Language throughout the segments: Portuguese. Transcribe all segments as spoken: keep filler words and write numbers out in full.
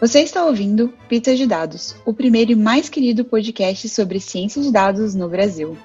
Você está ouvindo Pizza de Dados, o primeiro e mais querido podcast sobre ciência de dados no Brasil.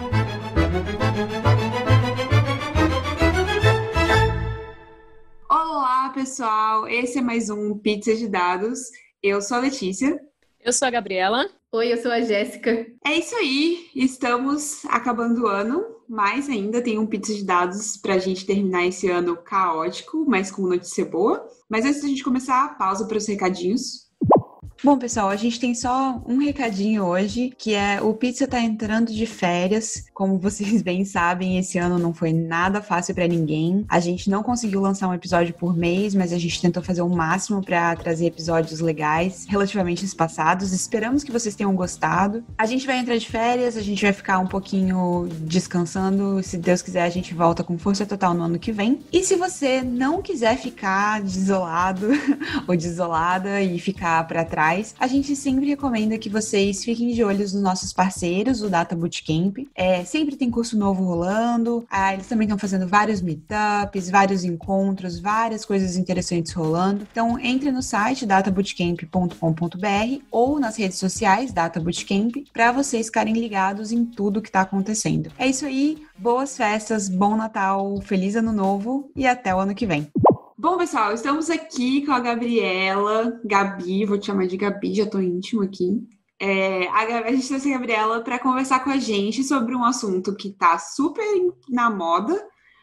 Olá, pessoal! Esse é mais um Pizza de Dados. Eu sou a Letícia. Eu sou a Gabriela. Oi, eu sou a Jéssica. É isso aí, estamos acabando o ano, mas ainda tem um Pizza de Dados para a gente terminar esse ano caótico, mas com notícia boa. Mas antes da gente começar, pausa para os recadinhos. Bom, pessoal, a gente tem só um recadinho hoje, que é o Pizza tá entrando de férias. Como vocês bem sabem, esse ano não foi nada fácil pra ninguém. A gente não conseguiu lançar um episódio por mês, mas a gente tentou fazer o máximo pra trazer episódios legais, relativamente espaçados. Esperamos que vocês tenham gostado. A gente vai entrar de férias, a gente vai ficar um pouquinho descansando. Se Deus quiser, a gente volta com força total no ano que vem. E se você não quiser ficar desolado ou desolada e ficar pra trás, a gente sempre recomenda que vocês fiquem de olho nos nossos parceiros, o Data Bootcamp. É, sempre tem curso novo rolando, ah, eles também estão fazendo vários meetups, vários encontros, várias coisas interessantes rolando. Então, entre no site data bootcamp ponto com ponto b r ou nas redes sociais Data Bootcamp para vocês ficarem ligados em tudo que está acontecendo. É isso aí, boas festas, bom Natal, feliz Ano Novo e até o ano que vem. Bom, pessoal, estamos aqui com a Gabriela, Gabi, vou te chamar de Gabi, já tô íntimo aqui. É, a, a gente trouxe a Gabriela para conversar com a gente sobre um assunto que tá super na moda,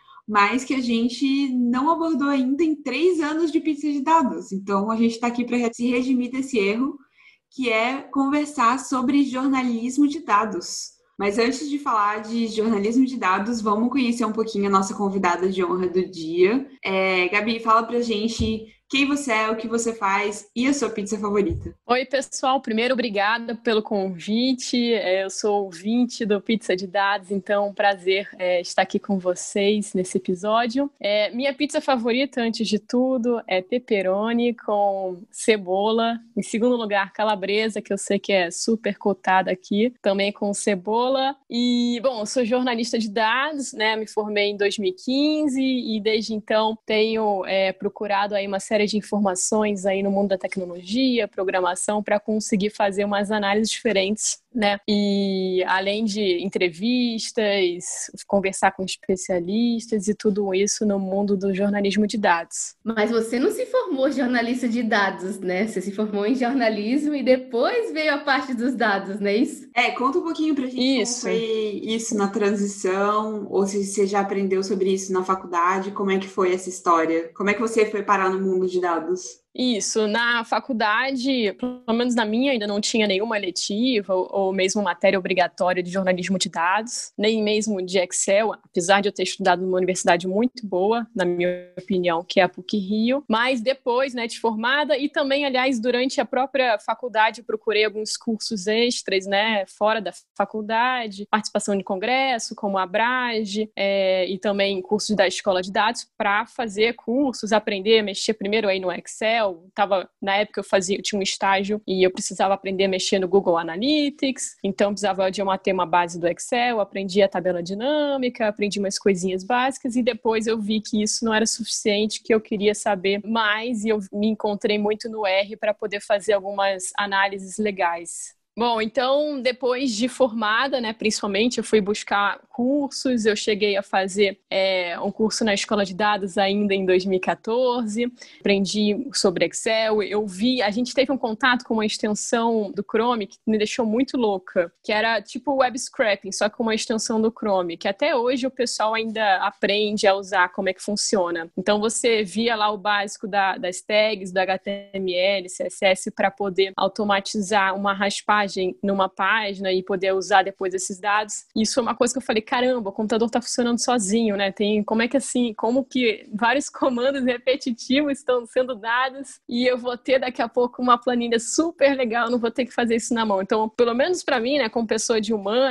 mas que a gente não abordou ainda em três anos de Pizza de Dados. Então, a gente está aqui para se redimir desse erro, que é conversar sobre jornalismo de dados. Mas antes de falar de jornalismo de dados, vamos conhecer um pouquinho a nossa convidada de honra do dia. É, Gabi, fala pra gente quem você é, o que você faz e a sua pizza favorita. Oi, pessoal. Primeiro, obrigada pelo convite. Eu sou ouvinte do Pizza de Dados, então um prazer é, estar aqui com vocês nesse episódio. É, minha pizza favorita, antes de tudo, é pepperoni com cebola. Em segundo lugar, calabresa, que eu sei que é super cotada aqui, também com cebola. E, bom, eu sou jornalista de dados, né? Me formei em dois mil e quinze e desde então tenho é, procurado aí uma série de informações aí no mundo da tecnologia, programação, para conseguir fazer umas análises diferentes, né? E além de entrevistas, conversar com especialistas e tudo isso no mundo do jornalismo de dados. Mas você não se formou jornalista de dados, né? Você se formou em jornalismo e depois veio a parte dos dados, não é isso? É, conta um pouquinho pra gente isso. como foi isso na transição, ou se você já aprendeu sobre isso na faculdade, como é que foi essa história? Como é que você foi parar no mundo de dados? Isso, na faculdade, pelo menos na minha, ainda não tinha nenhuma eletiva ou, ou mesmo matéria obrigatória de jornalismo de dados, nem mesmo de Excel, apesar de eu ter estudado numa universidade muito boa, na minha opinião, que é a PUC-Rio, mas depois, né, de formada e também, aliás, durante a própria faculdade, procurei alguns cursos extras, né, fora da faculdade, participação de congresso, como a Abrage, é, e também cursos da escola de dados, para fazer cursos, aprender a mexer primeiro aí no Excel. Tava, na época eu fazia, eu tinha um estágio e eu precisava aprender a mexer no Google Analytics, então precisava de uma, ter uma base do Excel, aprendi a tabela dinâmica, aprendi umas coisinhas básicas e depois eu vi que isso não era suficiente, que eu queria saber mais e eu me encontrei muito no R para poder fazer algumas análises legais. Bom, então, depois de formada, né, principalmente, eu fui buscar cursos, eu cheguei a fazer é, um curso na Escola de Dados ainda em dois mil e quatorze, aprendi sobre Excel, eu vi, a gente teve um contato com uma extensão do Chrome que me deixou muito louca, que era tipo web scraping, só com uma extensão do Chrome, que até hoje o pessoal ainda aprende a usar, como é que funciona. Então, você via lá o básico da, das tags, do H T M L, C S S, para poder automatizar uma raspagem numa página e poder usar depois esses dados. Isso foi uma coisa que eu falei, caramba, o computador está funcionando sozinho, né? Tem, como é que assim, como que vários comandos repetitivos estão sendo dados e eu vou ter daqui a pouco uma planilha super legal, não vou ter que fazer isso na mão. Então, pelo menos para mim, né, como pessoa de humanas,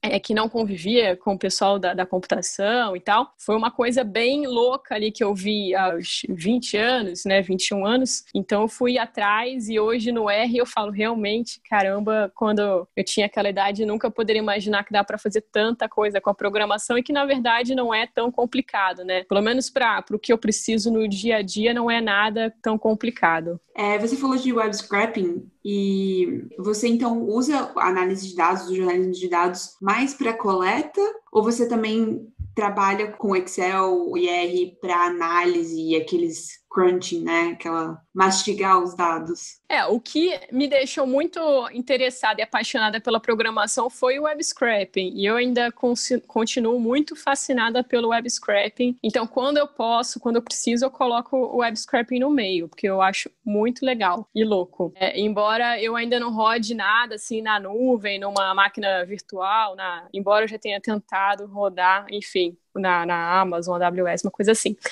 é, que não convivia com o pessoal da, da computação e tal. Foi uma coisa bem louca ali que eu vi aos vinte anos, né, vinte e um anos. Então eu fui atrás e hoje no R eu falo realmente, caramba, quando eu tinha aquela idade nunca poderia imaginar que dá para fazer tanta coisa com a programação e que na verdade não é tão complicado, né? Pelo menos para o que eu preciso no dia a dia não é nada tão complicado. É, você falou de web scraping e você então usa a análise de dados, o jornalismo de dados mais para coleta ou você também trabalha com Excel e R para análise e aqueles crunching, né? Aquela mastigar os dados. É, o que me deixou muito interessada e apaixonada pela programação foi o web scraping. E eu ainda continuo muito fascinada pelo web scraping. Então, quando eu posso, quando eu preciso, eu coloco o web scraping no meio, porque eu acho muito legal e louco. É, embora eu ainda não rode nada assim na nuvem, numa máquina virtual, na... embora eu já tenha tentado rodar, enfim, na, na Amazon, A W S, uma coisa assim.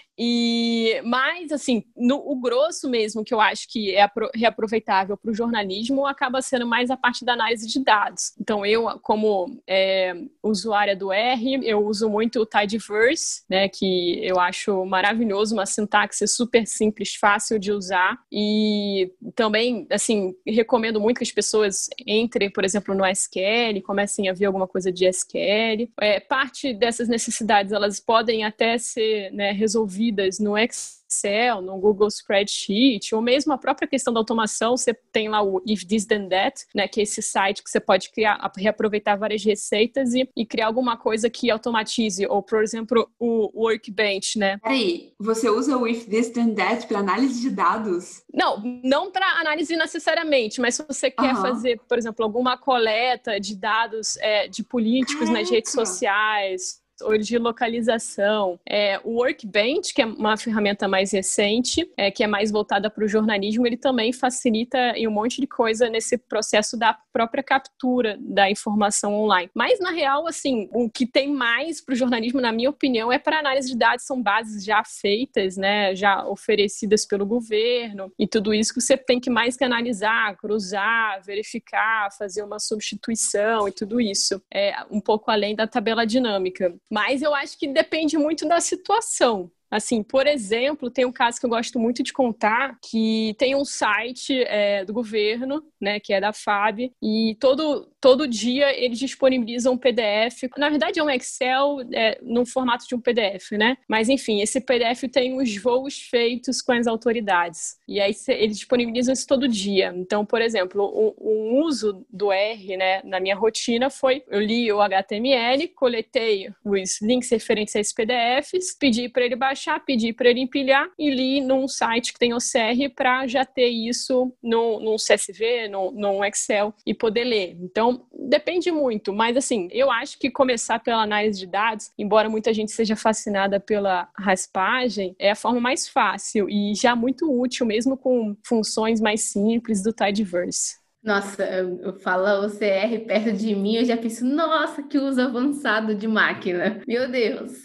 E, mas, assim, no, o grosso mesmo que eu acho que é apro- reaproveitável para o jornalismo acaba sendo mais a parte da análise de dados. Então, eu, como é, usuária do R, eu uso muito o Tidyverse, né, que eu acho maravilhoso, uma sintaxe super simples, fácil de usar. E também, assim, recomendo muito que as pessoas entrem, por exemplo, no S Q L, comecem a ver alguma coisa de S Q L. É, parte dessas necessidades, elas podem até ser, né, resolvidas no Excel, no Google Spreadsheet, ou mesmo a própria questão da automação, você tem lá o If This Then That, né, que é esse site que você pode criar, reaproveitar várias receitas e, e criar alguma coisa que automatize, ou, por exemplo, o Workbench, né? Peraí, você usa o If This Then That para análise de dados? Não, não para análise necessariamente, mas se você quer Uhum. fazer, por exemplo, alguma coleta de dados é, de políticos Caraca. nas redes sociais, ou de localização. É, o Workbench, que é uma ferramenta mais recente, é, que é mais voltada para o jornalismo, ele também facilita um monte de coisa nesse processo da própria captura da informação online. Mas, na real, assim, o que tem mais para o jornalismo, na minha opinião, é para análise de dados, são bases já feitas, né, já oferecidas pelo governo, e tudo isso que você tem que mais que analisar, cruzar, verificar, fazer uma substituição e tudo isso. É um pouco além da tabela dinâmica. Mas eu acho que depende muito da situação. Assim, por exemplo, tem um caso que eu gosto muito de contar, que tem um site é, do governo, né, que é da F A B, e todo, todo dia eles disponibilizam um P D F. Na verdade é um Excel é, no formato de um P D F, né? Mas enfim, esse P D F tem os voos feitos com as autoridades. E aí eles disponibilizam isso todo dia. Então, por exemplo, o, o uso do R, né, na minha rotina foi, eu li o H T M L, coletei os links referentes a esses P D Fs, pedi para ele baixar, pedi para ele empilhar e li num site que tem o C R para já ter isso no, no C S V, no, no Excel e poder ler. Então, depende muito, mas assim, eu acho que começar pela análise de dados, embora muita gente seja fascinada pela raspagem, é a forma mais fácil e já muito útil, mesmo com funções mais simples do Tidyverse. Nossa, eu, eu falo o C R perto de mim, eu já penso, nossa, que uso avançado de máquina. Meu Deus.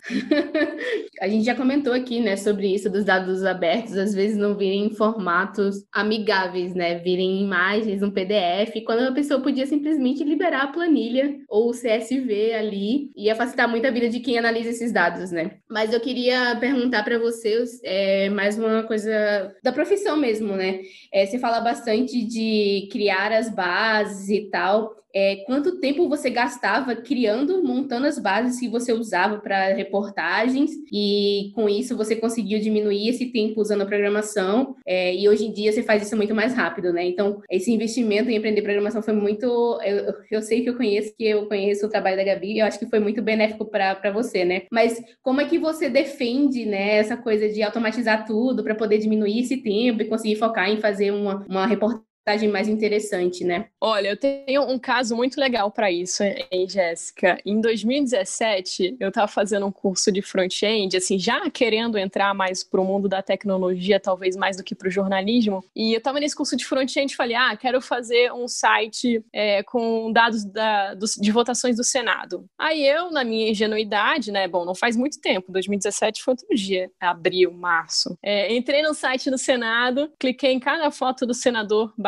A gente já comentou aqui, né, sobre isso dos dados abertos, às vezes não virem em formatos amigáveis, né, virem imagens, um P D F, quando a pessoa podia simplesmente liberar a planilha ou o C S V ali, ia facilitar muito a vida de quem analisa esses dados, né. Mas eu queria perguntar para vocês é, mais uma coisa da profissão mesmo, né. É, você fala bastante de criar as bases e tal. É, quanto tempo você gastava criando, montando as bases que você usava para reportagens e com isso você conseguiu diminuir esse tempo usando a programação é, e hoje em dia você faz isso muito mais rápido, né? Então, esse investimento em aprender programação foi muito... Eu, eu sei que eu conheço, que eu conheço o trabalho da Gabi e eu acho que foi muito benéfico para você, né? Mas como é que você defende, né, essa coisa de automatizar tudo para poder diminuir esse tempo e conseguir focar em fazer uma, uma reportagem mais interessante, né? Olha, eu tenho um caso muito legal para isso, hein, Jéssica? Em dois mil e dezessete, eu estava fazendo um curso de front-end, assim, já querendo entrar mais para o mundo da tecnologia, talvez mais do que para o jornalismo. E eu estava nesse curso de front-end e falei, ah, quero fazer um site é, com dados da, do, de votações do Senado. Aí eu, na minha ingenuidade, né, bom, não faz muito tempo, dois mil e dezessete foi outro dia, abril, março. É, entrei no site do Senado, cliquei em cada foto do senador,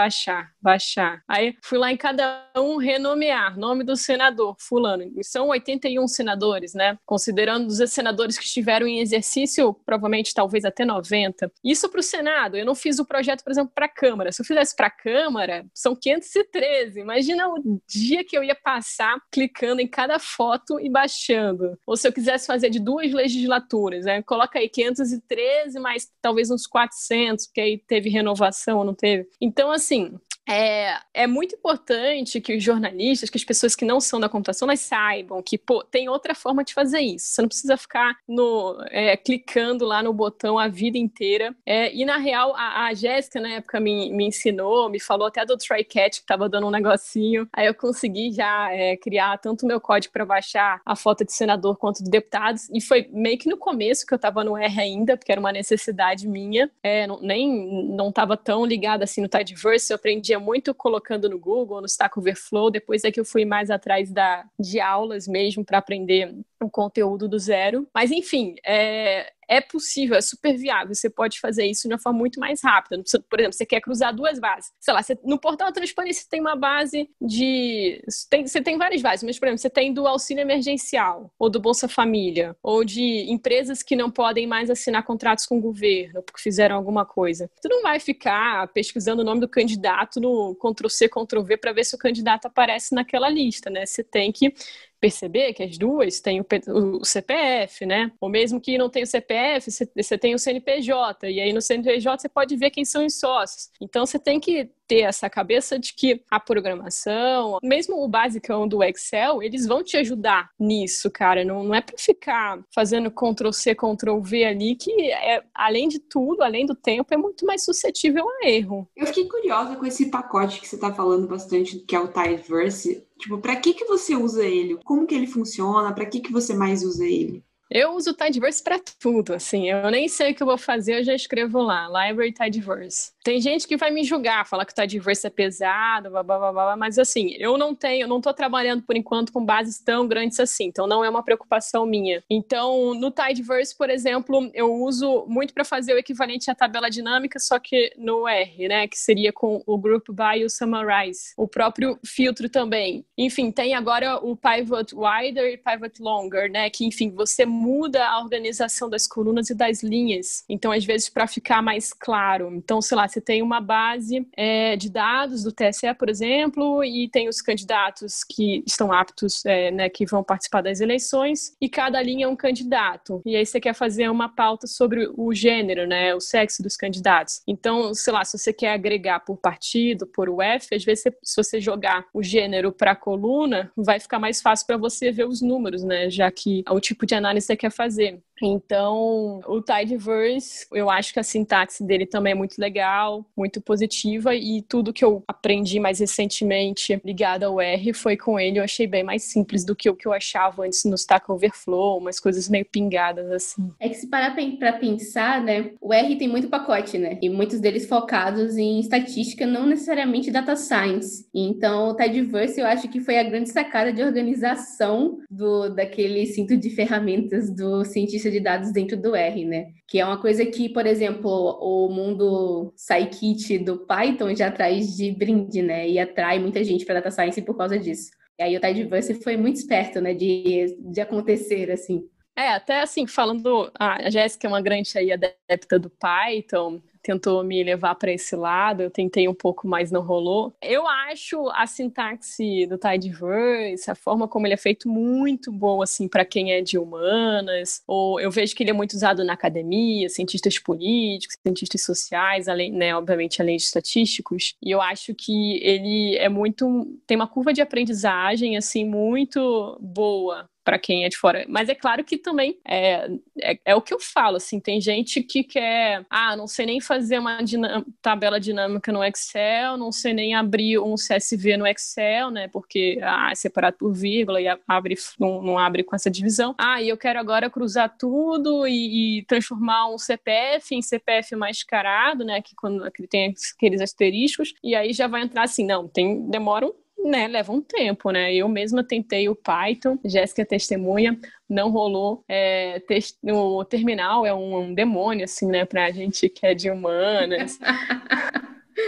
baixar, baixar. Aí fui lá em cada um renomear, nome do senador, fulano. E são oitenta e um senadores, né? Considerando os senadores que estiveram em exercício, provavelmente talvez até noventa. Isso para o Senado. Eu não fiz o projeto, por exemplo, para a Câmara. Se eu fizesse para a Câmara, são quinhentos e treze. Imagina o dia que eu ia passar clicando em cada foto e baixando. Ou se eu quisesse fazer de duas legislaturas, né? Coloca aí quinhentos e treze, mais talvez uns quatrocentos, porque aí teve renovação ou não teve. Então, assim... É, é muito importante que os jornalistas, que as pessoas que não são da computação, elas saibam que, pô, tem outra forma de fazer isso. Você não precisa ficar no, é, clicando lá no botão a vida inteira. É, e, na real, a, a Jéssica, na época, me, me ensinou, me falou até do TryCatch, que tava dando um negocinho. Aí eu consegui já é, criar tanto o meu código para baixar a foto de senador quanto de deputados. E foi meio que no começo que eu tava no R ainda, porque era uma necessidade minha. É, não, nem não tava tão ligada assim no Tidyverse. Eu aprendi muito colocando no Google, no Stack Overflow, depois é que eu fui mais atrás da, de aulas mesmo para aprender o conteúdo do zero. Mas, enfim, é, é possível, é super viável, você pode fazer isso de uma forma muito mais rápida. Por exemplo, você quer cruzar duas bases. Sei lá, você, no portal da transparência você tem uma base de... Tem, você tem várias bases, mas, por exemplo, você tem do auxílio emergencial, ou do Bolsa Família, ou de empresas que não podem mais assinar contratos com o governo, porque fizeram alguma coisa. Você não vai ficar pesquisando o nome do candidato no control C, control V para ver se o candidato aparece naquela lista, né? Você tem que perceber que as duas têm o, o C P F, né? Ou mesmo que não tenha o C P F, você, você tem o C N P J, e aí no C N P J você pode ver quem são os sócios. Então você tem que ter essa cabeça de que a programação, mesmo o basicão do Excel, eles vão te ajudar nisso, cara. Não, não é para ficar fazendo control C, control V ali, que é, além de tudo, além do tempo, é muito mais suscetível a erro. Eu fiquei curiosa com esse pacote que você tá falando bastante, que é o Tidyverse. Tipo, para que que você usa ele? Como que ele funciona? Para que que você mais usa ele? Eu uso o Tidyverse para tudo, assim, eu nem sei o que eu vou fazer, eu já escrevo lá, Library Tidyverse. Tem gente que vai me julgar, falar que o Tidyverse é pesado, blá, blá, blá, blá, mas assim, eu não tenho, eu não tô trabalhando por enquanto com bases tão grandes assim, então não é uma preocupação minha. Então, no Tidyverse, por exemplo, eu uso muito para fazer o equivalente à tabela dinâmica, só que no R, né, que seria com o Group By e o Summarize. O próprio filtro também. Enfim, tem agora o Pivot Wider e Pivot Longer, né, que enfim, você muda a organização das colunas e das linhas. Então, às vezes, para ficar mais claro. Então, sei lá, você tem uma base é, de dados do T S E, por exemplo, e tem os candidatos que estão aptos, é, né, que vão participar das eleições, e cada linha é um candidato. E aí você quer fazer uma pauta sobre o gênero, né, o sexo dos candidatos. Então, sei lá, se você quer agregar por partido, por U F, às vezes, você, se você jogar o gênero para a coluna, vai ficar mais fácil para você ver os números, né, já que o tipo de análise você quer fazer. Então, o Tidyverse, eu acho que a sintaxe dele também é muito legal, muito positiva, e tudo que eu aprendi mais recentemente ligado ao R foi com ele, eu achei bem mais simples do que o que eu achava antes no Stack Overflow, umas coisas meio pingadas, assim. É que se parar pra pensar, né, o R tem muito pacote, né, e muitos deles focados em estatística, não necessariamente data science. Então, o Tidyverse eu acho que foi a grande sacada de organização do, daquele cinto de ferramentas do cientista de dados dentro do R, né? Que é uma coisa que, por exemplo, o mundo Scikit do Python já traz de brinde, né? E atrai muita gente para data science por causa disso. E aí o Tidyverse foi muito esperto, né? De, de acontecer, assim. É, até assim, falando... A Jéssica é uma grande aí adepta do Python, tentou me levar para esse lado, eu tentei um pouco, mas não rolou. Eu acho a sintaxe do Tidyverse, a forma como ele é feito, muito boa, assim, para quem é de humanas, ou eu vejo que ele é muito usado na academia, cientistas políticos, cientistas sociais, além, né, obviamente, além de estatísticos, e eu acho que ele é muito... tem uma curva de aprendizagem, assim, muito boa para quem é de fora. Mas é claro que também é, é, é o que eu falo, assim, tem gente que quer, ah, não sei nem fazer uma dinam- tabela dinâmica no Excel, não sei nem abrir um C S V no Excel, né, porque ah, é separado por vírgula e abre, não, não abre com essa divisão. Ah, e eu quero agora cruzar tudo e, e transformar um C P F em C P F mascarado, né, que quando que tem aqueles asteriscos, e aí já vai entrar assim, não, tem, demora um né, leva um tempo, né? Eu mesma tentei o Python, Jéssica é testemunha, não rolou. É, te- o terminal é um, um demônio, assim, né? Pra gente que é de humanas.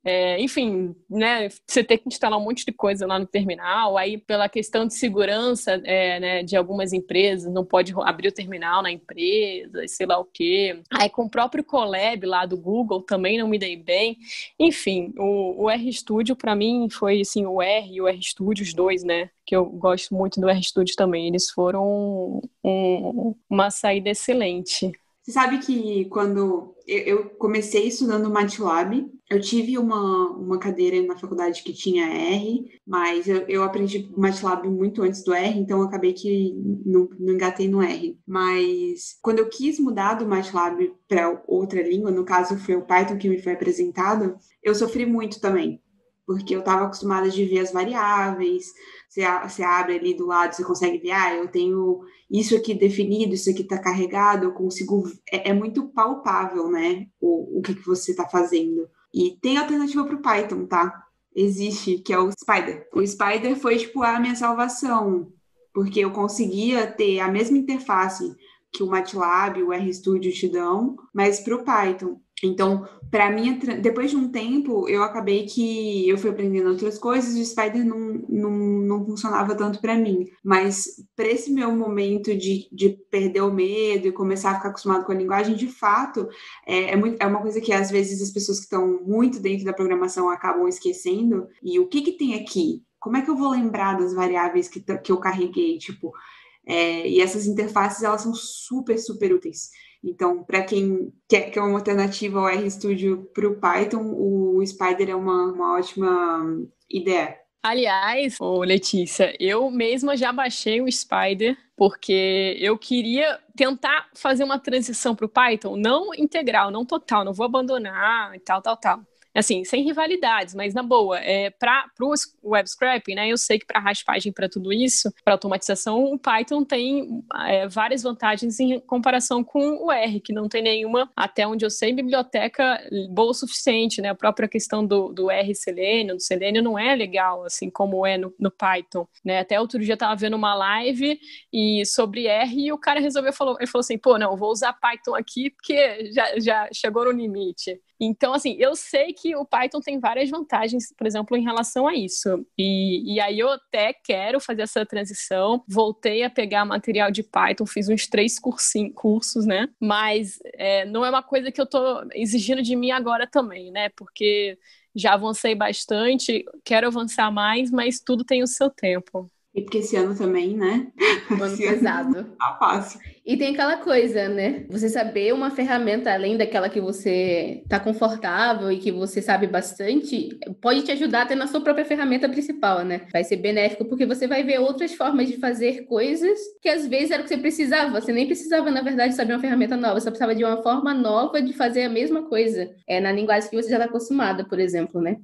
É, enfim, né, você tem que instalar um monte de coisa lá no terminal, aí pela questão de segurança é, né, de algumas empresas, não pode abrir o terminal na empresa, sei lá o quê. Aí com o próprio Colab lá do Google também não me dei bem. Enfim, o, o RStudio para mim foi assim, o R e o RStudio, os dois, né? Que eu gosto muito do RStudio também. Eles foram um, uma saída excelente. Você sabe que quando eu comecei estudando MATLAB, eu tive uma, uma cadeira na faculdade que tinha R, mas eu, eu aprendi MATLAB muito antes do R, então eu acabei que não, não engatei no R. Mas quando eu quis mudar do MATLAB para outra língua, no caso foi o Python que me foi apresentado, eu sofri muito também, porque eu estava acostumada a ver as variáveis, você, você abre ali do lado, você consegue ver, ah, eu tenho isso aqui definido, isso aqui está carregado, eu consigo... É, é muito palpável, né, o, o que, que você está fazendo. E tem alternativa para o Python, tá? Existe, que é o Spider. O Spider foi, tipo, a minha salvação, porque eu conseguia ter a mesma interface que o MATLAB, o RStudio te dão, mas para o Python. Então, para mim, depois de um tempo, eu acabei que eu fui aprendendo outras coisas e o Spider não, não, não funcionava tanto para mim. Mas para esse meu momento de, de perder o medo e começar a ficar acostumado com a linguagem, de fato, é, é, muito, é uma coisa que às vezes as pessoas que estão muito dentro da programação acabam esquecendo. E o que, que tem aqui? Como é que eu vou lembrar das variáveis que, que eu carreguei? Tipo, é, e essas interfaces, elas são super, super úteis. Então, para quem quer, quer uma alternativa ao RStudio para o Python, o Spider é uma, uma ótima ideia. Aliás, ô Letícia, eu mesma já baixei o Spider porque eu queria tentar fazer uma transição para o Python, não integral, não total, não vou abandonar e tal, tal, tal. Assim, sem rivalidades, mas na boa, é, para o web scraping, né, eu sei que para raspagem, para tudo isso, para automatização, o Python tem é, várias vantagens em comparação com o R, que não tem nenhuma, até onde eu sei, biblioteca boa o suficiente, né, a própria questão do, do R Selenium, do Selenium não é legal, assim, como é no, no Python, né, até outro dia eu estava vendo uma live e, sobre R e o cara resolveu, falou, ele falou assim, pô, não, vou usar Python aqui porque já, já chegou no limite. Então, assim, eu sei que o Python tem várias vantagens, por exemplo, em relação a isso. E, e aí eu até quero fazer essa transição. Voltei a pegar material de Python, fiz uns três cursinhos, cursos, né? Mas é, não é uma coisa que eu tô exigindo de mim agora também, né? Porque já avancei bastante, quero avançar mais, mas tudo tem o seu tempo. E porque esse ano também, né? Um ano pesado. Tá fácil. E tem aquela coisa, né? Você saber uma ferramenta além daquela que você tá confortável e que você sabe bastante, pode te ajudar até na sua própria ferramenta principal, né? Vai ser benéfico porque você vai ver outras formas de fazer coisas que às vezes era o que você precisava. Você nem precisava, na verdade, saber uma ferramenta nova. Você precisava de uma forma nova de fazer a mesma coisa. É na linguagem que você já está acostumada, por exemplo, né?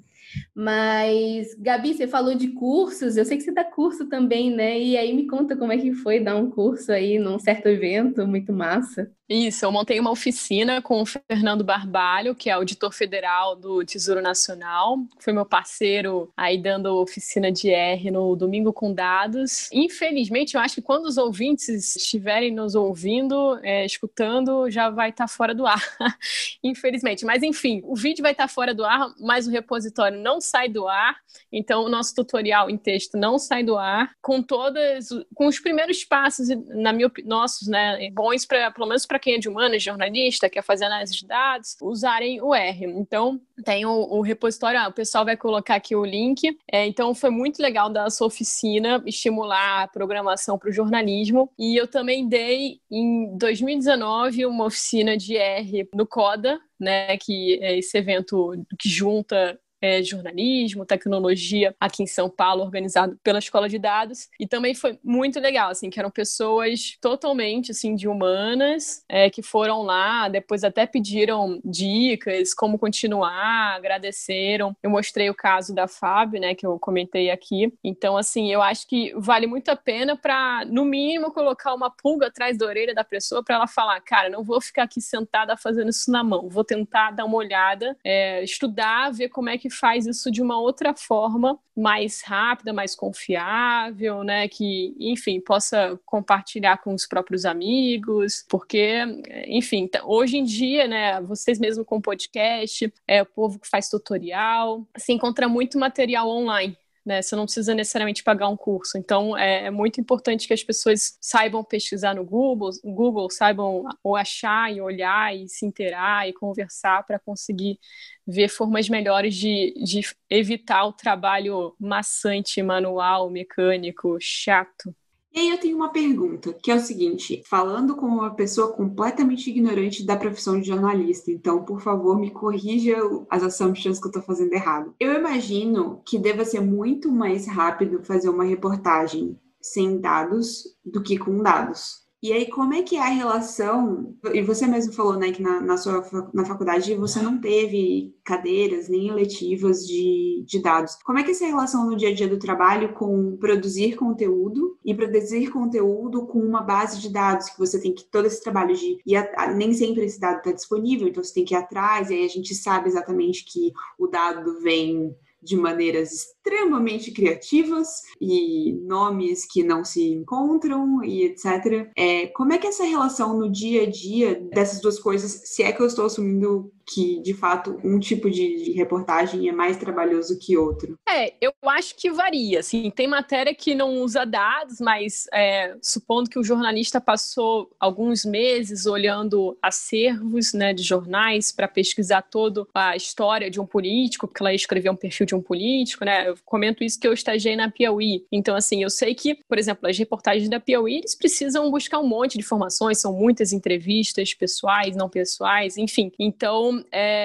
Mas, Gabi, você falou de cursos, eu sei que você dá curso também, né? E aí me conta como é que foi dar um curso aí num certo evento, muito massa. Isso, eu montei uma oficina com o Fernando Barbalho, que é auditor federal do Tesouro Nacional, foi meu parceiro aí dando oficina de R no Domingo com Dados. Infelizmente, eu acho que quando os ouvintes estiverem nos ouvindo, é, escutando, já vai estar fora do ar, infelizmente. Mas enfim, o vídeo vai estar fora do ar, mas o repositório não sai do ar, então o nosso tutorial em texto não sai do ar, com todas, com os primeiros passos, na minha opinião, nossos, né, bons para, pelo menos para quem é de humanas, jornalista, quer fazer análise de dados, usarem o R. Então, tem o, o repositório, ah, o pessoal vai colocar aqui o link. É, então, foi muito legal da sua oficina, estimular a programação para o jornalismo. E eu também dei, em dois mil e dezenove, uma oficina de R no CODA, né, que é esse evento que junta É, jornalismo, tecnologia aqui em São Paulo, organizado pela Escola de Dados, e também foi muito legal, assim, que eram pessoas totalmente, assim, de humanas, é, que foram lá, depois até pediram dicas, como continuar, agradeceram. Eu mostrei o caso da Fábio, né, que eu comentei aqui. Então, assim, eu acho que vale muito a pena para, no mínimo, colocar uma pulga atrás da orelha da pessoa para ela falar, cara, não vou ficar aqui sentada fazendo isso na mão, vou tentar dar uma olhada, é, estudar, ver como é que faz isso de uma outra forma, mais rápida, mais confiável, né? Que, enfim, possa compartilhar com os próprios amigos, porque, enfim, hoje em dia, né, vocês mesmo com podcast, é o povo que faz tutorial, se encontra muito material online. Né, você não precisa necessariamente pagar um curso. Então, é, é muito importante que as pessoas saibam pesquisar no Google, Google saibam ou achar e olhar e se inteirar e conversar para conseguir ver formas melhores de, de evitar o trabalho maçante, manual, mecânico, chato. E aí eu tenho uma pergunta, que é o seguinte, falando como uma pessoa completamente ignorante da profissão de jornalista, então, por favor, me corrija as assumptions que eu estou fazendo errado. Eu imagino que deva ser muito mais rápido fazer uma reportagem sem dados do que com dados. E aí, como é que é a relação? E você mesmo falou, né, que na, na sua na faculdade você não teve cadeiras nem eletivas de, de dados. Como é que é essa relação no dia a dia do trabalho com produzir conteúdo e produzir conteúdo com uma base de dados que você tem que todo esse trabalho de ir a, nem sempre esse dado está disponível, então você tem que ir atrás, e aí a gente sabe exatamente que o dado vem de maneiras extremamente criativas e nomes que não se encontram e etcétera. É, como é que é essa relação no dia a dia dessas duas coisas, se é que eu estou assumindo que, de fato, um tipo de, de reportagem é mais trabalhoso que outro? É, eu acho que varia, assim, tem matéria que não usa dados, mas é, supondo que o jornalista passou alguns meses olhando acervos, né, de jornais para pesquisar toda a história de um político, porque ela ia escrever um perfil de um político, né, eu comento isso que eu estagiei na Piauí, então, assim, eu sei que, por exemplo, as reportagens da Piauí, eles precisam buscar um monte de informações, são muitas entrevistas pessoais, não pessoais, enfim, então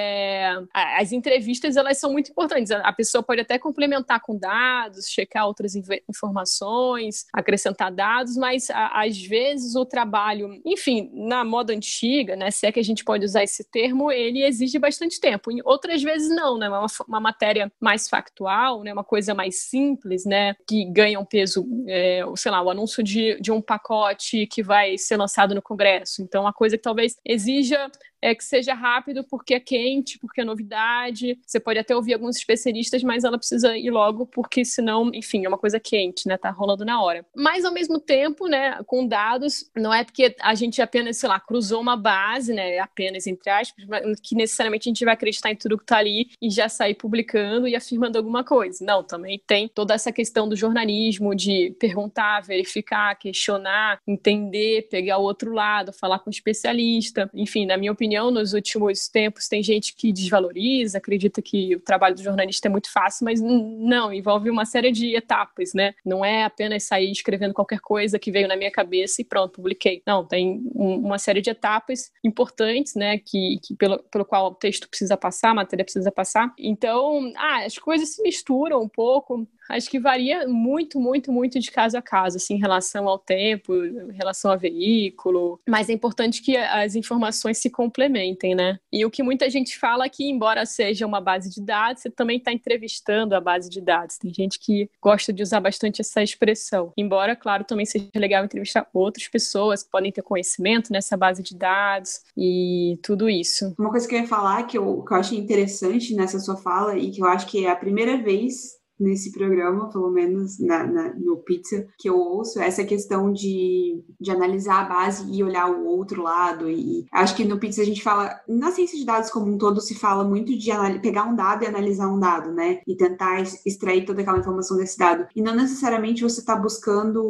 É, as entrevistas, elas são muito importantes. A pessoa pode até complementar com dados, checar outras informações, acrescentar dados, mas a, às vezes o trabalho, enfim, na moda antiga, né, se é que a gente pode usar esse termo, ele exige bastante tempo. Em outras vezes não, né, uma, uma matéria mais factual, né, uma coisa mais simples, né, que ganha um peso, é, sei lá, o anúncio de, de um pacote que vai ser lançado no Congresso. Então, uma coisa que talvez exija é que seja rápido porque é quente, porque é novidade. Você pode até ouvir alguns especialistas, mas ela precisa ir logo porque senão, enfim, é uma coisa quente, né? Tá rolando na hora. Mas, ao mesmo tempo, né, com dados, não é porque a gente apenas, sei lá, cruzou uma base, né, apenas entre aspas, que necessariamente a gente vai acreditar em tudo que tá ali e já sair publicando e afirmando alguma coisa. Não, também tem toda essa questão do jornalismo, de perguntar, verificar, questionar, entender, pegar o outro lado, falar com o especialista. Enfim, na minha opinião, nos últimos tempos tem gente que desvaloriza, acredita que o trabalho do jornalista é muito fácil, mas não, envolve uma série de etapas, né? Não é apenas sair escrevendo qualquer coisa que veio na minha cabeça e pronto, publiquei. Não, tem um, uma série de etapas importantes, né, que, que pelo, pelo qual o texto precisa passar, a matéria precisa passar. Então, ah, as coisas se misturam um pouco. Acho que varia muito, muito, muito de caso a caso, assim, em relação ao tempo, em relação ao veículo. Mas é importante que as informações se complementem, né? E o que muita gente fala é que, embora seja uma base de dados, você também está entrevistando a base de dados. Tem gente que gosta de usar bastante essa expressão. Embora, claro, também seja legal entrevistar outras pessoas que podem ter conhecimento nessa base de dados e tudo isso. Uma coisa que eu ia falar, que eu, que eu achei interessante nessa sua fala e que eu acho que é a primeira vez nesse programa, pelo menos na, na, no Pizza, que eu ouço, essa questão de, de analisar a base e olhar o outro lado. E acho que no Pizza a gente fala, na ciência de dados como um todo, se fala muito de pegar um dado e analisar um dado, né? E tentar extrair toda aquela informação desse dado. E não necessariamente você está buscando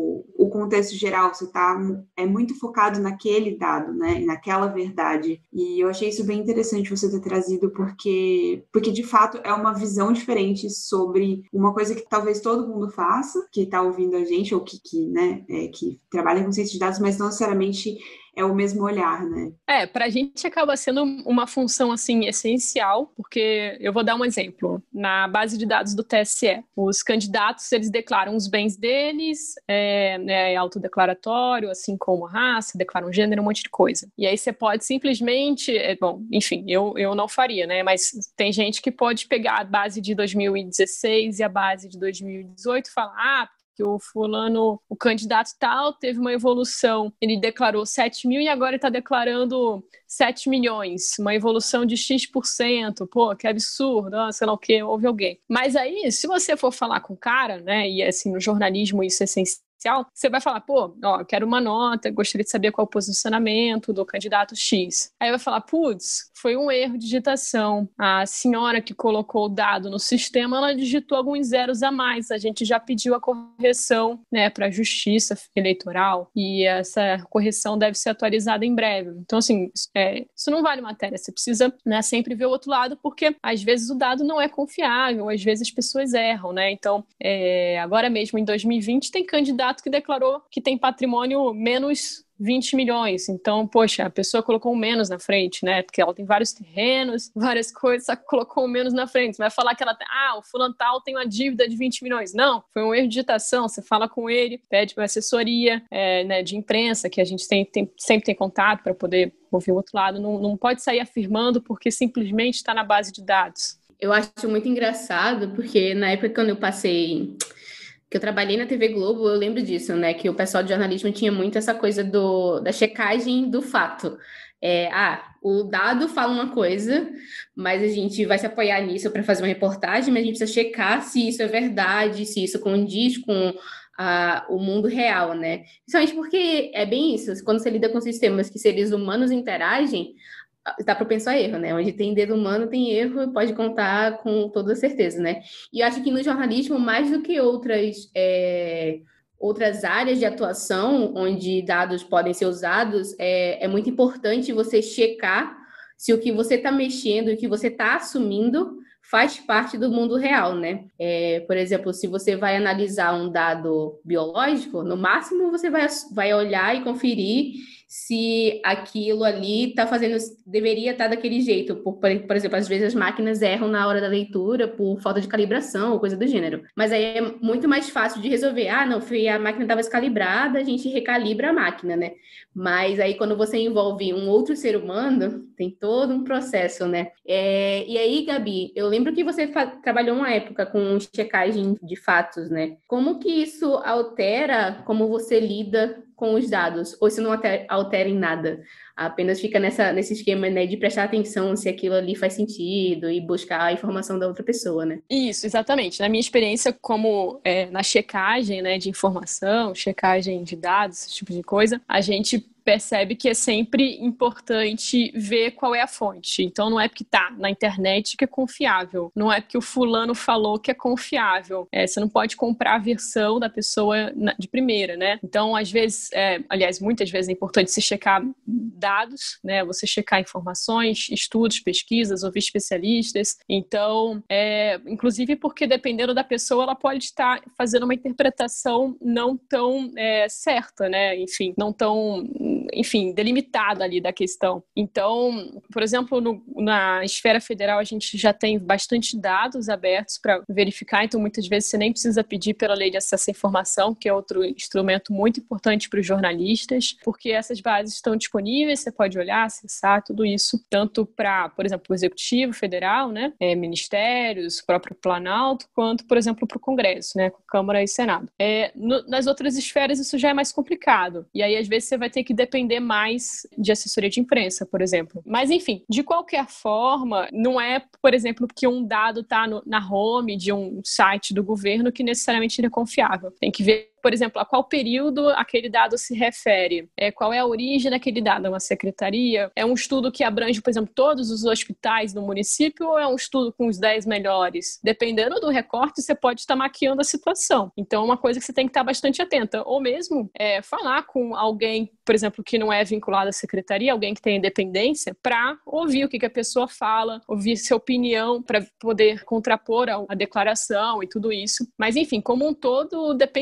o contexto geral, você tá, é muito focado naquele dado, né? Naquela verdade. E eu achei isso bem interessante você ter trazido, porque, porque de fato é uma visão diferente sobre uma coisa que talvez todo mundo faça, que está ouvindo a gente, ou que, que, né, é, que trabalha com ciência de dados, mas não necessariamente é o mesmo olhar, né? É, pra gente acaba sendo uma função, assim, essencial, porque eu vou dar um exemplo. Na base de dados do T S E, os candidatos, eles declaram os bens deles, é, é autodeclaratório, assim como a raça, declaram gênero, um monte de coisa. E aí você pode simplesmente, é, bom, enfim, eu, eu não faria, né? Mas tem gente que pode pegar a base de dois mil e dezesseis e a base de dois mil e dezoito e falar, ah, que que o fulano, o candidato tal, teve uma evolução, ele declarou sete mil e agora ele está declarando sete milhões, uma evolução de X por cento, pô, que absurdo, ah, sei lá o que, houve alguém. Mas aí, se você for falar com o cara, né, e assim, no jornalismo isso é essencial, você vai falar, pô, ó, eu quero uma nota, gostaria de saber qual é o posicionamento do candidato X. Aí vai falar, putz, foi um erro de digitação. A senhora que colocou o dado no sistema, ela digitou alguns zeros a mais. A gente já pediu a correção, né, para a Justiça Eleitoral e essa correção deve ser atualizada em breve. Então, assim, é, isso não vale matéria. Você precisa, né, sempre ver o outro lado, porque às vezes o dado não é confiável, às vezes as pessoas erram, né? Então, é, agora mesmo em dois mil e vinte tem candidato que declarou que tem patrimônio menos vinte milhões. Então, poxa, a pessoa colocou um menos na frente, né? Porque ela tem vários terrenos, várias coisas, só que colocou um menos na frente. Você vai falar que ela tem, ah, o fulano tal tem uma dívida de vinte milhões. Não, foi um erro de digitação. Você fala com ele, pede uma assessoria é, né, de imprensa, que a gente tem, tem, sempre tem contato para poder ouvir o outro lado. Não, não pode sair afirmando porque simplesmente está na base de dados. Eu acho muito engraçado, porque na época quando eu passei... que eu trabalhei na T V Globo, eu lembro disso, né? Que o pessoal de jornalismo tinha muito essa coisa do, da checagem do fato. É, ah, o dado fala uma coisa, mas a gente vai se apoiar nisso para fazer uma reportagem, mas a gente precisa checar se isso é verdade, se isso condiz com ah, o mundo real, né? Principalmente porque é bem isso, quando você lida com sistemas que seres humanos interagem, está propenso a erro, né? Onde tem dedo humano, tem erro, pode contar com toda certeza, né? E eu acho que no jornalismo, mais do que outras, é, outras áreas de atuação onde dados podem ser usados, é, é muito importante você checar se o que você está mexendo, o que você está assumindo faz parte do mundo real, né? É, por exemplo, se você vai analisar um dado biológico, no máximo você vai, vai olhar e conferir se aquilo ali está fazendo, deveria estar daquele jeito. Por, por exemplo, às vezes as máquinas erram na hora da leitura por falta de calibração ou coisa do gênero. Mas aí é muito mais fácil de resolver. Ah, não, foi, a máquina estava descalibrada, a gente recalibra a máquina, né? Mas aí quando você envolve um outro ser humano, tem todo um processo, né? É, e aí, Gabi, eu lembro que você trabalhou uma época com checagem de fatos, né? Como que isso altera como você lida com os dados? Ou isso não altera, altera em nada? Apenas fica nessa, nesse esquema, né, de prestar atenção se aquilo ali faz sentido e buscar a informação da outra pessoa, né? Isso, exatamente. Na minha experiência, como é, na checagem, né, de informação, checagem de dados, esse tipo de coisa, a gente percebe que é sempre importante ver qual é a fonte. Então, não é porque tá na internet que é confiável. Não é porque o fulano falou que é confiável. É, você não pode comprar a versão da pessoa de primeira, né? Então, às vezes, é, aliás, muitas vezes é importante você checar dados, né? Você checar informações, estudos, pesquisas, ouvir especialistas. Então, é, inclusive porque dependendo da pessoa, ela pode estar fazendo uma interpretação não tão é, certa, né? Enfim, não tão... enfim, delimitada ali da questão. Então, por exemplo, no, na esfera federal a gente já tem bastante dados abertos para verificar, então muitas vezes você nem precisa pedir pela lei de acesso à informação, que é outro instrumento muito importante para os jornalistas, porque essas bases estão disponíveis, você pode olhar, acessar tudo isso, tanto para, por exemplo, o Executivo Federal, né, é, ministérios, próprio Planalto, quanto, por exemplo, para o Congresso, né, Câmara e Senado. É, no, nas outras esferas isso já é mais complicado, e aí às vezes você vai ter que depender mais de assessoria de imprensa, por exemplo. Mas, enfim, de qualquer forma, não é, por exemplo, que um dado está na home de um site do governo que necessariamente ele é confiável. Tem que ver, por exemplo, a qual período aquele dado se refere, é, qual é a origem daquele dado, é uma secretaria, é um estudo que abrange, por exemplo, todos os hospitais do município ou é um estudo com os dez melhores? Dependendo do recorte, você pode estar maquiando a situação. Então, é uma coisa que você tem que estar bastante atenta. Ou mesmo é, falar com alguém, por exemplo, que não é vinculado à secretaria, alguém que tem independência, para ouvir o que, que a pessoa fala, ouvir sua opinião, para poder contrapor a, a declaração e tudo isso. Mas, enfim, como um todo, depende muito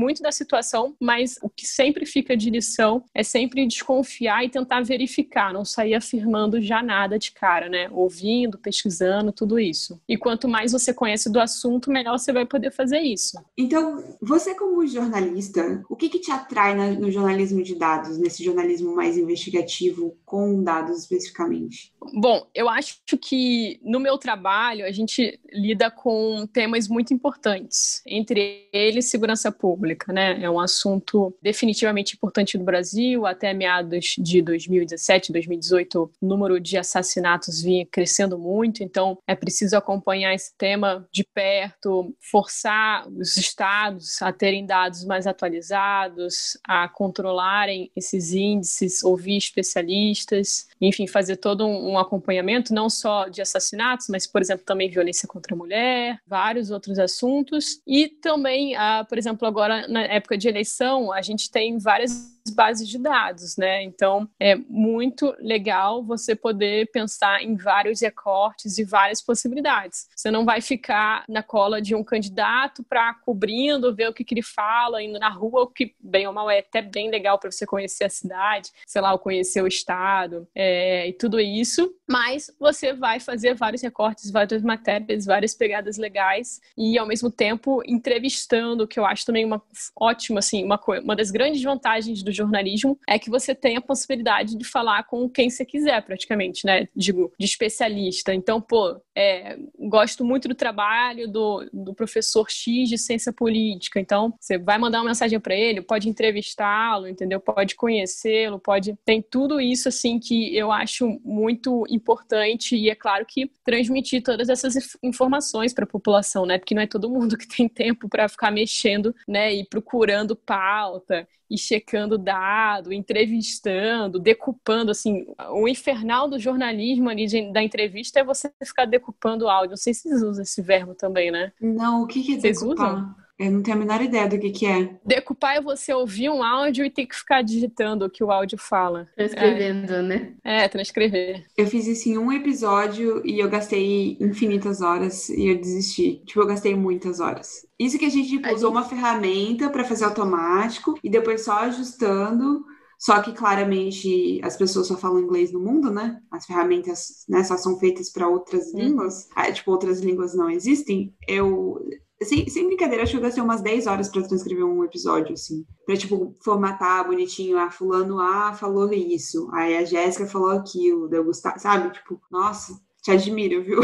muito da situação, mas o que sempre fica de lição é sempre desconfiar e tentar verificar, não sair afirmando já nada de cara, né? Ouvindo, pesquisando, tudo isso. E quanto mais você conhece do assunto, melhor você vai poder fazer isso. Então, você como jornalista, o que, que te atrai na, no jornalismo de dados, nesse jornalismo mais investigativo com dados especificamente? Bom, eu acho que no meu trabalho a gente lida com temas muito importantes, entre eles segurança pública, né? É um assunto definitivamente importante no Brasil. Até meados de dois mil e dezessete, dois mil e dezoito, o número de assassinatos vinha crescendo muito, então é preciso acompanhar esse tema de perto, forçar os estados a terem dados mais atualizados, a controlarem esses índices, ouvir especialistas, enfim, fazer todo um, um acompanhamento, não só de assassinatos, mas, por exemplo, também violência contra a mulher, vários outros assuntos. E também, ah, por exemplo, agora na época de eleição, a gente tem várias bases de dados, né? Então, é muito legal você poder pensar em vários recortes e várias possibilidades. Você não vai ficar na cola de um candidato para cobrindo, ver o que, que ele fala, indo na rua, o que, bem ou mal, é até bem legal para você conhecer a cidade, sei lá, conhecer o estado, é, e tudo isso. Mas você vai fazer vários recortes, várias matérias, várias pegadas legais e, ao mesmo tempo, entrevistando, que eu acho também uma ótima, assim, uma, uma das grandes vantagens do jornalismo é que você tem a possibilidade de falar com quem você quiser, praticamente, né? Digo, de especialista. Então, pô, é, gosto muito do trabalho do, do professor X de ciência política. Então, você vai mandar uma mensagem para ele, pode entrevistá-lo, entendeu? Pode conhecê-lo, pode... Tem tudo isso, assim, que eu acho muito importante e, é claro, que transmitir todas essas informações para a população, né? Porque não é todo mundo que tem tempo para ficar mexendo, né? E procurando pauta e checando dado, entrevistando, decupando, assim, o infernal do jornalismo ali de, da entrevista é você ficar decupando áudio. Não sei se vocês usam esse verbo também, né? Não, o que, que é vocês decupar? Usam? Eu não tenho a menor ideia do que, que é. Decupar é você ouvir um áudio e ter que ficar digitando o que o áudio fala. Transcrevendo, é. né? É, transcrever. Eu fiz isso em um episódio e eu gastei infinitas horas e eu desisti. Tipo, eu gastei muitas horas. Isso que a gente tipo, a usou gente... uma ferramenta para fazer automático e depois só ajustando. Só que, claramente, as pessoas só falam inglês no mundo, né? As ferramentas, né, só são feitas para outras hum. línguas. Ah, tipo, outras línguas não existem. Eu... Sem, sem brincadeira, acho que eu gastei umas dez horas pra transcrever um episódio, assim. Pra, tipo, formatar bonitinho. Ah, fulano A falou isso. Aí a Jéssica falou aquilo. Deu Gustavo, sabe? Tipo, nossa, te admiro, viu?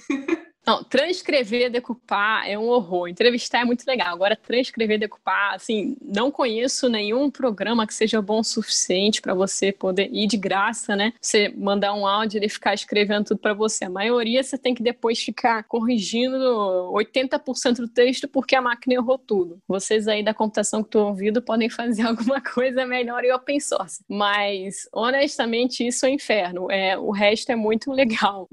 Não, transcrever, decupar é um horror. Entrevistar é muito legal. Agora, transcrever, decupar, assim, não conheço nenhum programa que seja bom o suficiente para você poder ir de graça, né? Você mandar um áudio e ele ficar escrevendo tudo para você. A maioria você tem que depois ficar corrigindo oitenta por cento do texto porque a máquina errou tudo. Vocês aí da computação que estão ouvindo podem fazer alguma coisa melhor em open source. Mas, honestamente, isso é um inferno. É, o resto é muito legal.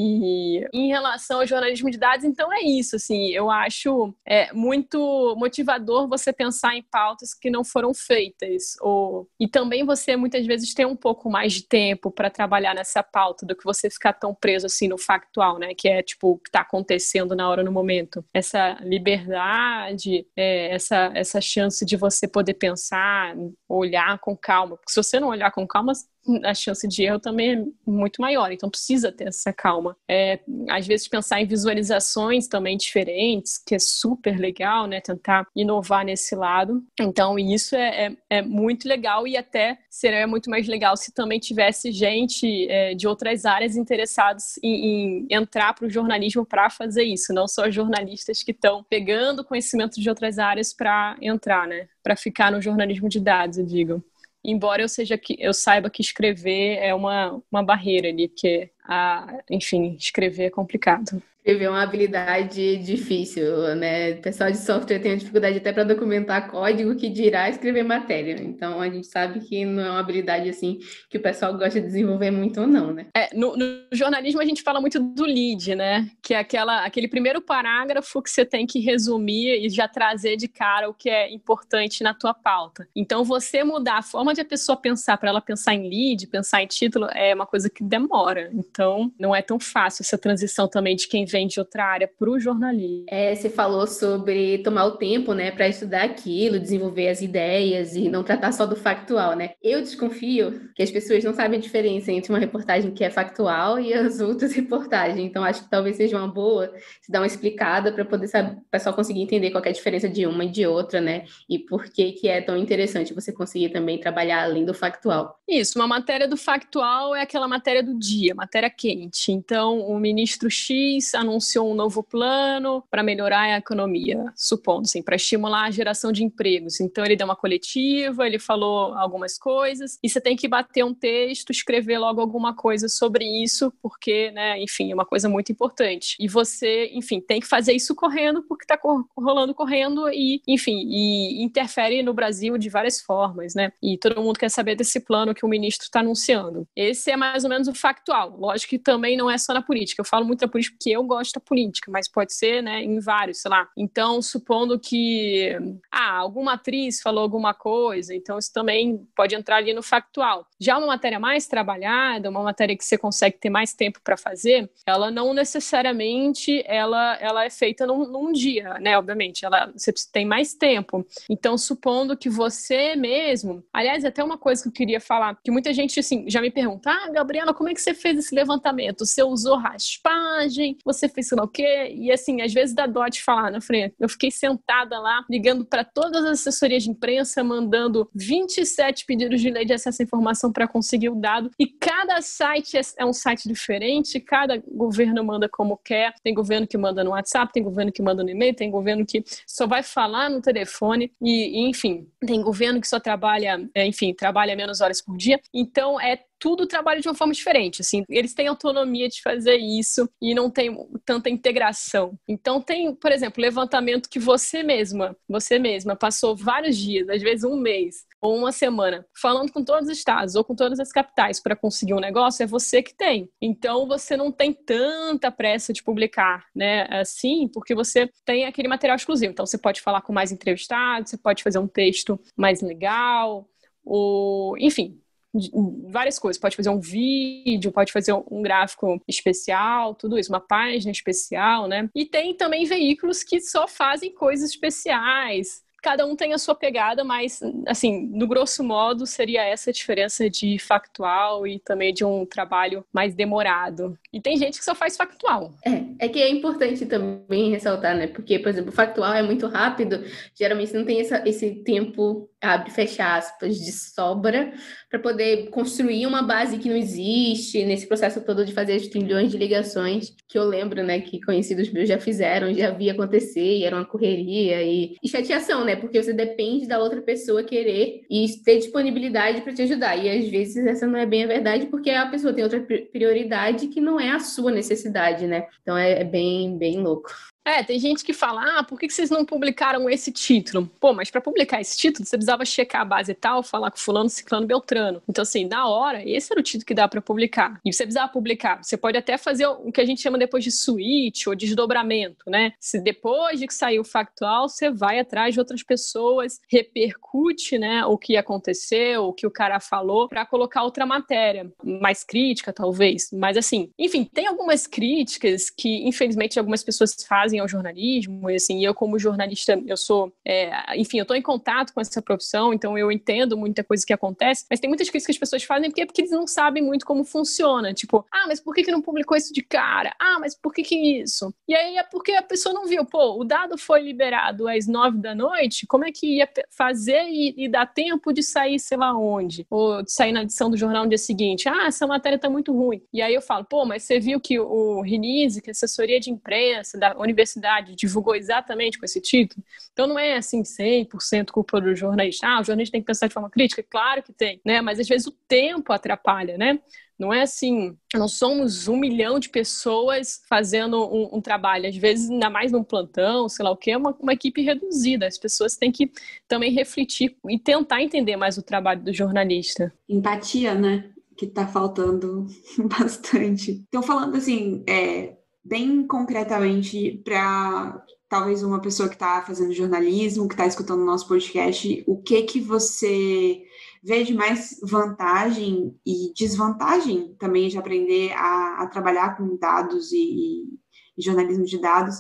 E em relação ao jornalismo de dados, então é isso, assim, eu acho é, muito motivador você pensar em pautas que não foram feitas, ou, e também você muitas vezes ter um pouco mais de tempo para trabalhar nessa pauta do que você ficar tão preso assim no factual, né, que é tipo o que está acontecendo na hora, no momento. Essa liberdade, é, essa, essa chance de você poder pensar, olhar com calma, porque se você não olhar com calma, a chance de erro também é muito maior, então precisa ter essa calma. É, às vezes pensar em visualizações também diferentes, que é super legal, né, tentar inovar nesse lado. Então isso é, é, é muito legal e até seria muito mais legal se também tivesse gente é, de outras áreas interessados em, em entrar para o jornalismo para fazer isso, não só jornalistas que estão pegando conhecimento de outras áreas para entrar, né, para ficar no jornalismo de dados, eu digo. Embora eu seja que eu saiba que escrever é uma, uma barreira ali, porque, a, enfim, escrever é complicado. Escrever é uma habilidade difícil, né? O pessoal de software tem dificuldade até para documentar código, que dirá escrever matéria. Então, a gente sabe que não é uma habilidade, assim, que o pessoal gosta de desenvolver muito ou não, né? É, no, no jornalismo, a gente fala muito do lead, né? Que é aquela, aquele primeiro parágrafo que você tem que resumir e já trazer de cara o que é importante na tua pauta. Então, você mudar a forma de a pessoa pensar para ela pensar em lead, pensar em título, é uma coisa que demora. Então, não é tão fácil essa transição também de quem vem de outra área para o jornalismo. É, você falou sobre tomar o tempo, né, para estudar aquilo, desenvolver as ideias e não tratar só do factual, né? Eu desconfio que as pessoas não sabem a diferença entre uma reportagem que é factual e as outras reportagens. Então, acho que talvez seja uma boa se dar uma explicada para poder saber, o pessoal conseguir entender qual é a diferença de uma e de outra, né? E por que que é tão interessante você conseguir também trabalhar além do factual. Isso, uma matéria do factual é aquela matéria do dia, matéria quente. Então, o ministro X anunciou um novo plano para melhorar a economia, supondo, assim, para estimular a geração de empregos. Então, ele deu uma coletiva, ele falou algumas coisas, e você tem que bater um texto, escrever logo alguma coisa sobre isso, porque, né, enfim, é uma coisa muito importante. E você, enfim, tem que fazer isso correndo, porque está rolando correndo e, enfim, e interfere no Brasil de várias formas, né? E todo mundo quer saber desse plano que o ministro está anunciando. Esse é mais ou menos o factual. Lógico que também não é só na política. Eu falo muito da política porque eu gosto da política, mas pode ser, né, em vários, sei lá. Então, supondo que ah, alguma atriz falou alguma coisa, então isso também pode entrar ali no factual. Já uma matéria mais trabalhada, uma matéria que você consegue ter mais tempo para fazer, ela não necessariamente ela, ela é feita num, num dia, né? Obviamente, ela, você tem mais tempo. Então, supondo que você mesmo... Aliás, até uma coisa que eu queria falar, que muita gente assim, já me pergunta, ah, Gabriela, como é que você fez esse levantamento? Você usou raspagem? Você fez sei lá o quê? E assim, às vezes dá dó de falar, na frente. Eu fiquei sentada lá, ligando para todas as assessorias de imprensa, mandando vinte e sete pedidos de lei de acesso à informação para conseguir o dado, e cada site é, é um site diferente, cada governo manda como quer, tem governo que manda no WhatsApp, tem governo que manda no e-mail, tem governo que só vai falar no telefone, e, e enfim, tem governo que só trabalha, é, enfim, trabalha menos horas por dia, então é tudo trabalha de uma forma diferente, assim, eles têm autonomia de fazer isso e não tem tanta integração. Então tem, por exemplo, levantamento que você mesma, você mesma passou vários dias, às vezes um mês ou uma semana, falando com todos os estados ou com todas as capitais para conseguir um negócio, é você que tem. Então você não tem tanta pressa de publicar, né, assim, porque você tem aquele material exclusivo. Então você pode falar com mais entrevistados, você pode fazer um texto mais legal, ou, enfim, várias coisas, pode fazer um vídeo, pode fazer um gráfico especial, tudo isso, uma página especial, né? E tem também veículos que só fazem coisas especiais. Cada um tem a sua pegada, mas, assim, no grosso modo, seria essa a diferença de factual e também de um trabalho mais demorado. E tem gente que só faz factual. É, é que é importante também ressaltar, né? Porque, por exemplo, o factual é muito rápido, geralmente não tem essa, esse tempo, abre e fecha aspas, de sobra, para poder construir uma base que não existe, nesse processo todo de fazer as trilhões de ligações, que eu lembro, né, que conhecidos meus já fizeram, já vi acontecer, e era uma correria e, e chateação, né? Porque você depende da outra pessoa querer e ter disponibilidade para te ajudar. E às vezes essa não é bem a verdade, porque a pessoa tem outra prioridade que não é a sua necessidade, né? Então é, é bem, bem louco. É, tem gente que fala, ah, por que vocês não publicaram esse título? Pô, mas para publicar esse título, você precisava checar a base e tal, falar com fulano, ciclano, beltrano. Então, assim, na hora, esse era o título que dá para publicar. E você precisava publicar. Você pode até fazer o que a gente chama depois de switch ou desdobramento, né? Se depois de que saiu o factual, você vai atrás de outras pessoas, repercute, né, o que aconteceu, o que o cara falou, para colocar outra matéria, mais crítica, talvez. Mas, assim, enfim, tem algumas críticas que, infelizmente, algumas pessoas fazem ao jornalismo, e assim, eu como jornalista, eu sou, é, enfim, eu estou em contato com essa profissão, então eu entendo muita coisa que acontece, mas tem muitas críticas que as pessoas fazem porque, porque eles não sabem muito como funciona, tipo, ah, mas por que que não publicou isso de cara? Ah, mas por que que isso? E aí é porque a pessoa não viu, pô, o dado foi liberado às nove da noite, como é que ia fazer e, e dar tempo de sair sei lá onde? Ou de sair na edição do jornal no dia seguinte? Ah, essa matéria tá muito ruim. E aí eu falo, pô, mas você viu que o Rinise, que é a assessoria de imprensa da universidade divulgou exatamente com esse título? Então não é assim cem por cento culpa do jornalista. Ah, o jornalista tem que pensar de forma crítica? Claro que tem, né? Mas às vezes o tempo atrapalha, né? Não é assim, não somos um milhão de pessoas fazendo um, um trabalho, às vezes ainda mais num plantão, sei lá o que, é uma, uma equipe reduzida. As pessoas têm que também refletir e tentar entender mais o trabalho do jornalista. Empatia, né? Que tá faltando bastante. Então, falando assim, é, bem concretamente para talvez uma pessoa que está fazendo jornalismo, que está escutando o nosso podcast, o que que você vê de mais vantagem e desvantagem também de aprender a, a trabalhar com dados e, e jornalismo de dados?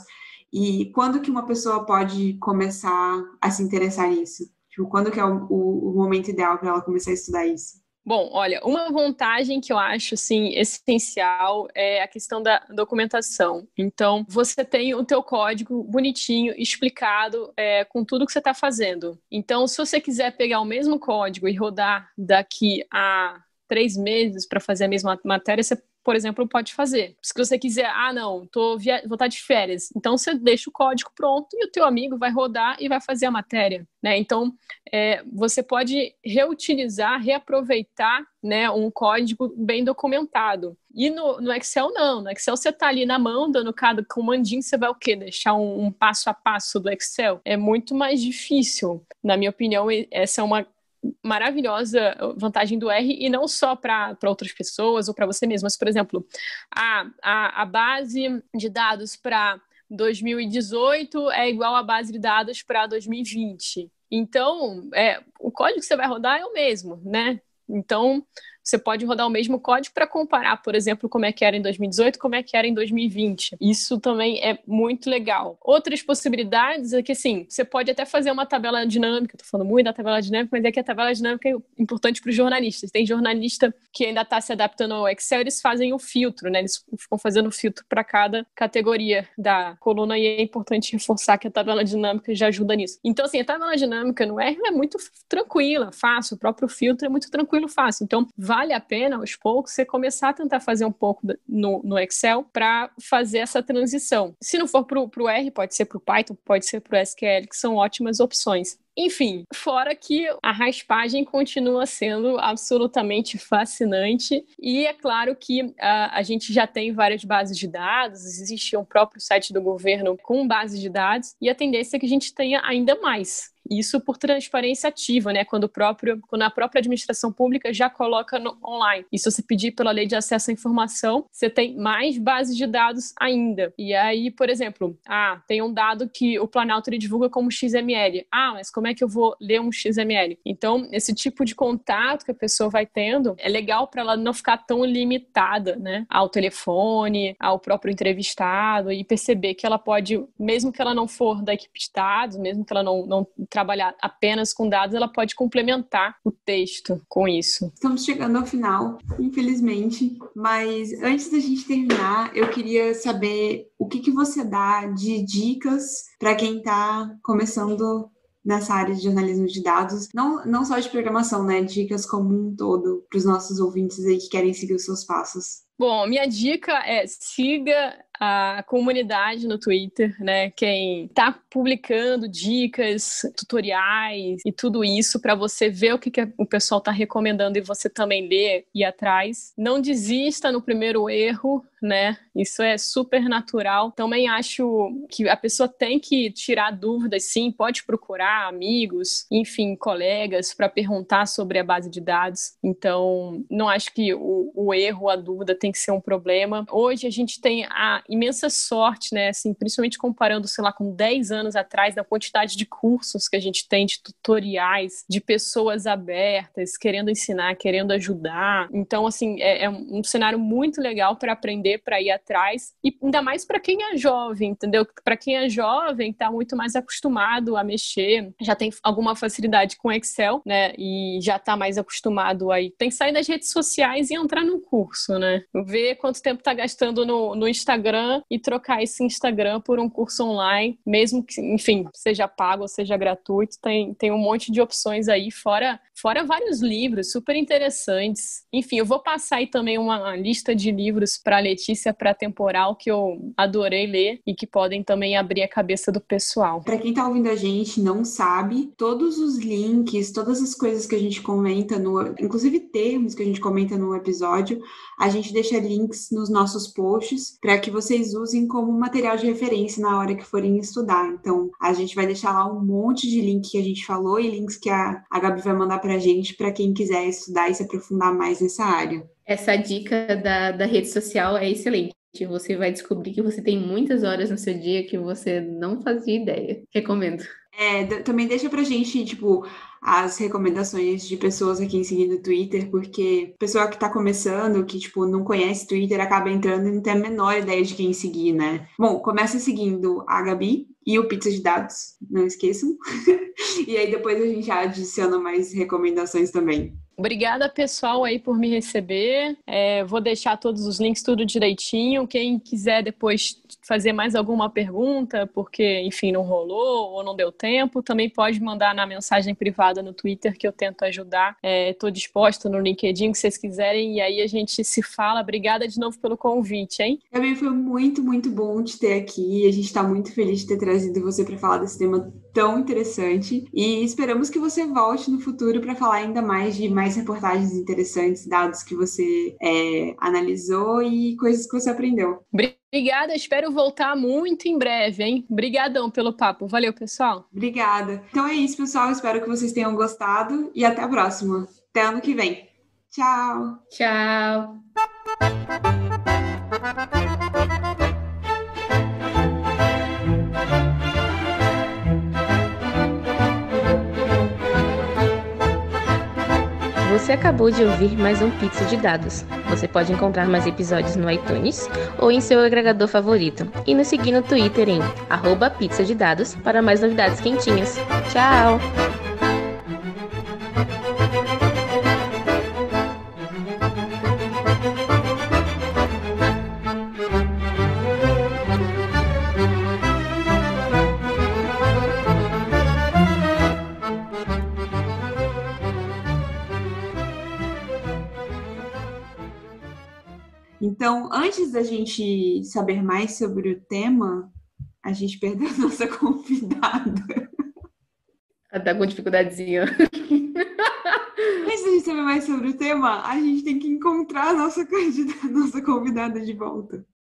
E quando que uma pessoa pode começar a se interessar nisso? Tipo, quando que é o, o, o momento ideal para ela começar a estudar isso? Bom, olha, uma vantagem que eu acho, assim, essencial é a questão da documentação. Então, você tem o teu código bonitinho, explicado, é, com tudo que você está fazendo. Então, se você quiser pegar o mesmo código e rodar daqui a três meses para fazer a mesma matéria, você, por exemplo, pode fazer. Se você quiser, ah, não, tô via... vou estar de férias. Então, você deixa o código pronto e o teu amigo vai rodar e vai fazer a matéria, né? Então, é, você pode reutilizar, reaproveitar, né, um código bem documentado. E no, no Excel, não. No Excel, você está ali na mão, dando cada comandinho, você vai o quê? Deixar um, um passo a passo do Excel? É muito mais difícil. Na minha opinião, essa é uma maravilhosa vantagem do R, e não só para outras pessoas ou para você mesmo, mas, por exemplo, a, a, a base de dados para dois mil e dezoito é igual à base de dados para dois mil e vinte. Então, é, o código que você vai rodar é o mesmo, né? Então, você pode rodar o mesmo código para comparar, por exemplo, como é que era em dois mil e dezoito, como é que era em dois mil e vinte. Isso também é muito legal. Outras possibilidades é que, assim, você pode até fazer uma tabela dinâmica. Estou falando muito da tabela dinâmica, mas é que a tabela dinâmica é importante para os jornalistas. Tem jornalista que ainda está se adaptando ao Excel, eles fazem o filtro, né? Eles ficam fazendo o filtro para cada categoria da coluna, e é importante reforçar que a tabela dinâmica já ajuda nisso. Então, assim, a tabela dinâmica no R é muito tranquila, fácil. O próprio filtro é muito tranquilo, fácil. Então, vale a pena, aos poucos, você começar a tentar fazer um pouco no, no Excel para fazer essa transição. Se não for para o R, pode ser para o Python, pode ser para o S Q L, que são ótimas opções. Enfim, fora que a raspagem continua sendo absolutamente fascinante, e é claro que uh, a gente já tem várias bases de dados, existe um próprio site do governo com bases de dados, e a tendência é que a gente tenha ainda mais. Isso por transparência ativa, né? Quando, o próprio, quando a própria administração pública já coloca no online. E se você pedir pela lei de acesso à informação, você tem mais bases de dados ainda. E aí, por exemplo, ah, tem um dado que o Planalto ele divulga como X M L. Ah, mas como é que eu vou ler um X M L? Então, esse tipo de contato que a pessoa vai tendo é legal para ela não ficar tão limitada, né, ao telefone, ao próprio entrevistado, e perceber que ela pode, mesmo que ela não for da equipe de dados, mesmo que ela não, não trabalhar apenas com dados, ela pode complementar o texto com isso. Estamos chegando ao final, infelizmente, mas antes da gente terminar, eu queria saber o que, que você dá de dicas para quem está começando nessa área de jornalismo de dados, não, não só de programação, né? Dicas como um todo para os nossos ouvintes aí que querem seguir os seus passos. Bom, minha dica é siga a comunidade no Twitter, né? Quem tá publicando dicas, tutoriais e tudo isso para você ver o que, que o pessoal tá recomendando e você também ler e ir atrás. Não desista no primeiro erro, né? Isso é super natural. Também acho que a pessoa tem que tirar dúvidas, sim, pode procurar amigos, enfim, colegas para perguntar sobre a base de dados. Então, não acho que o, o erro, a dúvida tem que ser um problema. Hoje a gente tem a imensa sorte, né, assim, principalmente comparando, sei lá, com dez anos atrás, da quantidade de cursos que a gente tem, de tutoriais, de pessoas abertas, querendo ensinar, querendo ajudar. Então, assim, é, é um cenário muito legal para aprender, para ir atrás, e ainda mais para quem é jovem, entendeu? Para quem é jovem, está muito mais acostumado a mexer, já tem alguma facilidade com Excel, né, e já está mais acostumado aí. Tem que sair das redes sociais e entrar num curso, né? Ver quanto tempo está gastando no, no Instagram e trocar esse Instagram por um curso online, mesmo que, enfim, seja pago ou seja gratuito, tem, tem um monte de opções aí, fora, fora vários livros super interessantes. Enfim, eu vou passar aí também uma lista de livros para a Letícia pré-temporal que eu adorei ler e que podem também abrir a cabeça do pessoal. Para quem está ouvindo a gente não sabe, todos os links, todas as coisas que a gente comenta, no, inclusive termos que a gente comenta no episódio, a gente deixa links nos nossos posts para que vocês usem como material de referência na hora que forem estudar. Então, a gente vai deixar lá um monte de link que a gente falou e links que a, a Gabi vai mandar para a gente para quem quiser estudar e se aprofundar mais nessa área. Essa dica da, da rede social é excelente. Você vai descobrir que você tem muitas horas no seu dia que você não fazia ideia. Recomendo. É, também deixa pra gente, tipo, as recomendações de pessoas aqui em seguir no Twitter, porque pessoa que tá começando, que, tipo, não conhece Twitter, acaba entrando e não tem a menor ideia de quem seguir, né? Bom, começa seguindo a Gabi e o Pizza de Dados, não esqueçam. E aí depois a gente já adiciona mais recomendações também. Obrigada, pessoal, aí por me receber. É, vou deixar todos os links tudo direitinho. Quem quiser depois fazer mais alguma pergunta, porque, enfim, não rolou ou não deu tempo, também pode mandar na mensagem privada no Twitter, que eu tento ajudar. Estou é, disposta no LinkedIn, que vocês quiserem, e aí a gente se fala. Obrigada de novo pelo convite, hein? Também foi muito, muito bom te ter aqui. A gente está muito feliz de ter trazido você para falar desse tema tão interessante. E esperamos que você volte no futuro para falar ainda mais de mais reportagens interessantes, dados que você é, analisou e coisas que você aprendeu. Obrigada, espero voltar muito em breve, hein? Obrigadão pelo papo. Valeu, pessoal. Obrigada. Então é isso, pessoal. Espero que vocês tenham gostado e até a próxima. Até ano que vem. Tchau. Tchau. Você acabou de ouvir mais um Pizza de Dados. Você pode encontrar mais episódios no iTunes ou em seu agregador favorito. E nos seguir no Twitter em arroba pizza de dados para mais novidades quentinhas. Tchau! Então, antes da gente saber mais sobre o tema, a gente perdeu a nossa convidada. Ela tá com dificuldadezinha. Antes da gente saber mais sobre o tema, a gente tem que encontrar a nossa, nossa convidada de volta.